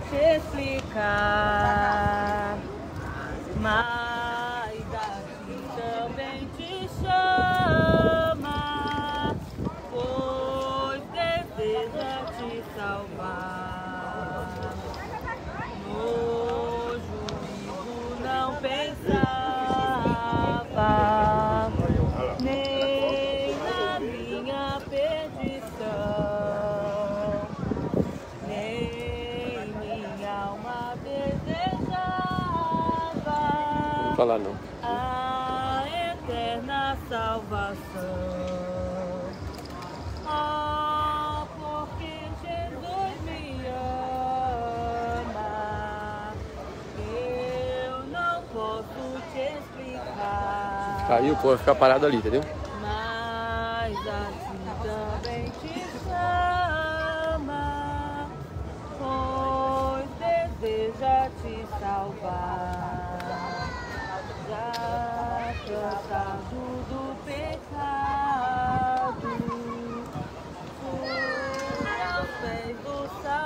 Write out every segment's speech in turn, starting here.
te explicar, mas assim também te chama, pois deseja te salvar. No juízo não pensava, nem na minha perdição, nem minha alma desejava Falar não. a eterna salvação. Oh, porque Jesus me ama, eu não posso te explicar. Aí o povo vai ficar parado ali, entendeu? Mas assim também te chama, pois deseja te salvar. Já cansado do pecado, fui aos pés do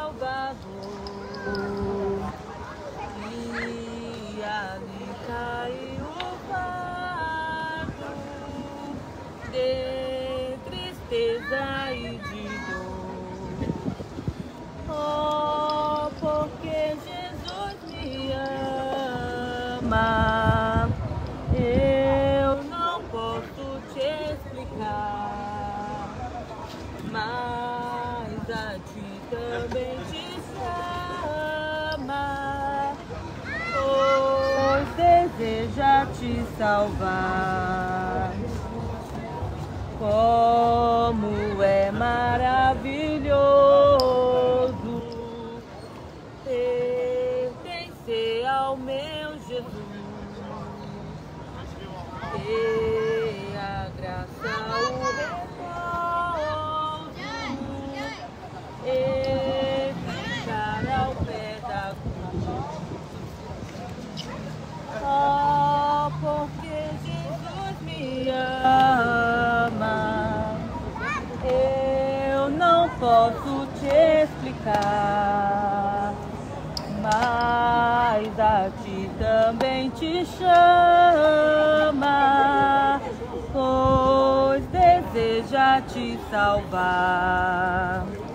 Salvador, e ali caiu o fardo de tristeza e de dor. Oh, porque Jesus me ama, eu não posso te explicar, mas a ti também te chama, pois deseja te salvar. Como é maravilhoso pertencer ao meu Jesus, ter a graça, o repouso, e ficar ao pé da cruz. Oh, porque Jesus me ama, eu não posso te explicar, mas a ti também te chama, pois deseja te salvar.